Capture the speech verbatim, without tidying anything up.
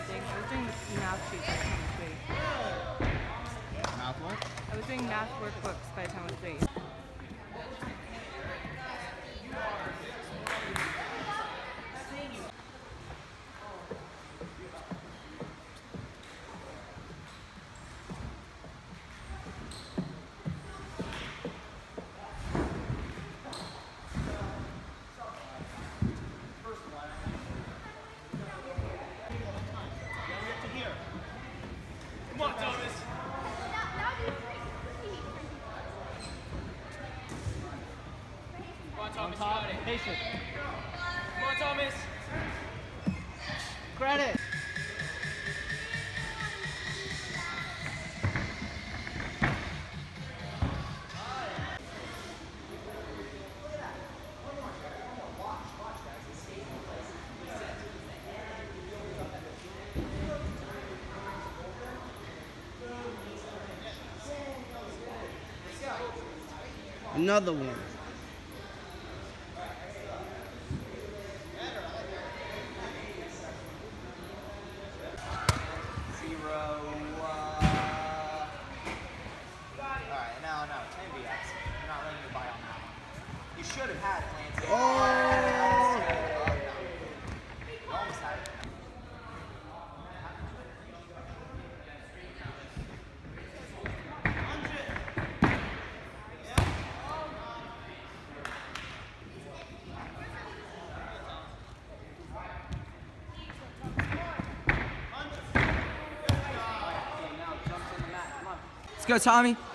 thing. I was doing math sheets by the time I was three. Math what? I was doing math workbooks by the time I was three. Come on, Thomas. Come on, Thomas. You got it. Patient. Come on, Thomas. Credit. Another one. Zero. Uh... Alright, no, no, ten B X. You're not letting you buy on that one. You should have had it, Lance. Oh! You almost had it. Let's go, Tommy.